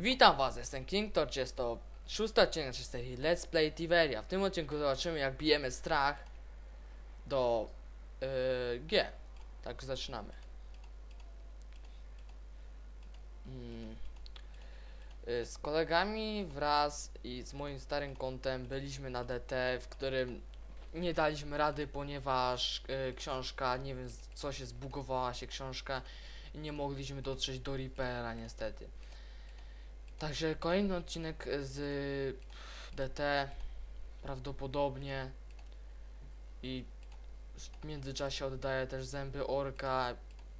Witam was, jestem King Torch, jest to 6. odcinek naszej serii Let's Play Tiveria. W tym odcinku zobaczymy, jak bijemy strach do G. Tak, zaczynamy. Z kolegami wraz i z moim starym kontem byliśmy na DT, w którym nie daliśmy rady, ponieważ książka, nie wiem co się zbugowała się książka i nie mogliśmy dotrzeć do Reapera niestety. Także kolejny odcinek z DT prawdopodobnie i w międzyczasie oddaję też zęby orka.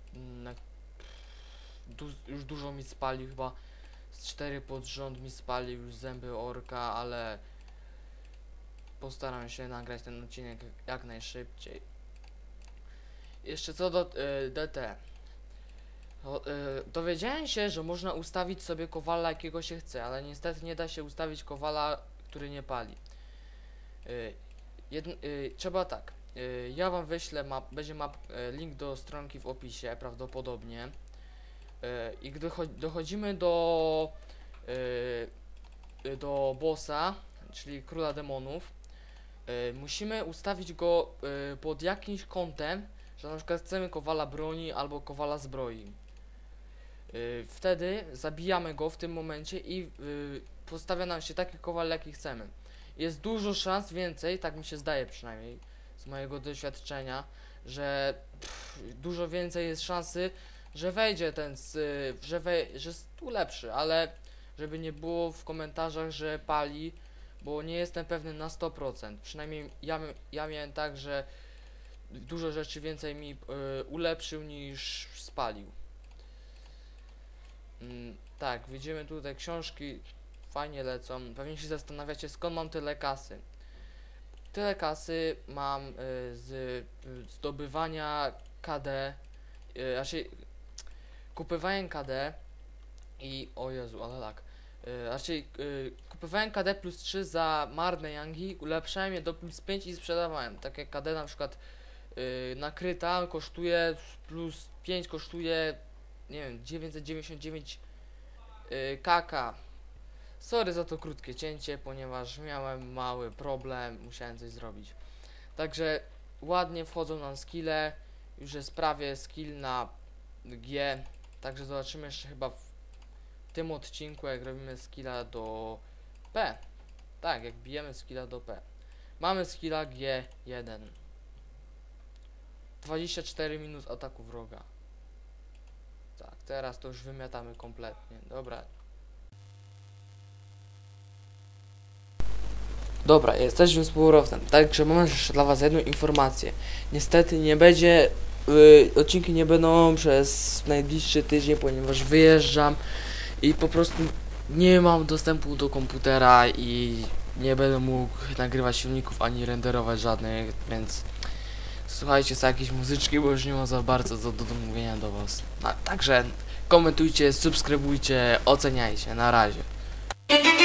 Już dużo mi spalił, chyba z 4 pod rząd mi spalił już zęby orka, ale postaram się nagrać ten odcinek jak najszybciej. Jeszcze co do DT. Dowiedziałem się, że można ustawić sobie kowala jakiego się chce, ale niestety nie da się ustawić kowala, który nie pali. Trzeba tak, ja wam wyślę będzie link do stronki w opisie prawdopodobnie. I gdy dochodzimy do bossa, czyli króla demonów, musimy ustawić go pod jakimś kątem, że na przykład chcemy kowala broni albo kowala zbroi. Wtedy zabijamy go w tym momencie i postawia nam się taki kowal, jaki chcemy. Jest dużo szans więcej, tak mi się zdaje przynajmniej z mojego doświadczenia, że dużo więcej jest szansy, że wejdzie że jest tu lepszy, ale żeby nie było w komentarzach, że pali, bo nie jestem pewny na 100%. Przynajmniej ja miałem tak, że dużo rzeczy więcej mi ulepszył niż spalił. Tak, widzimy tutaj książki, fajnie lecą. Pewnie się zastanawiacie, skąd mam tyle kasy. Tyle kasy mam z zdobywania KD, raczej kupywałem KD i o Jezu, ale tak. Raczej kupowałem KD plus 3 za marne yangi, ulepszałem je do plus 5 i sprzedawałem. Takie KD na przykład nakryta kosztuje plus 5 kosztuje, nie wiem, 999 kk. Sorry za to krótkie cięcie, ponieważ miałem mały problem, musiałem coś zrobić. Także ładnie wchodzą nam skille, już jest prawie skill na G. Także zobaczymy jeszcze chyba w tym odcinku, jak robimy skilla do P. Tak, jak bijemy skilla do P. Mamy skilla G1. 24 minut ataku wroga. Tak, teraz to już wymiatamy kompletnie. Dobra, jesteśmy z powrotem. Także mam jeszcze dla was jedną informację. Niestety nie będzie, odcinki nie będą przez najbliższy tydzień, ponieważ wyjeżdżam i po prostu nie mam dostępu do komputera i nie będę mógł nagrywać filmików ani renderować żadnych, więc słuchajcie sobie jakieś muzyczki, bo już nie ma za bardzo do mówienia do was. Także komentujcie, subskrybujcie, oceniajcie. Na razie.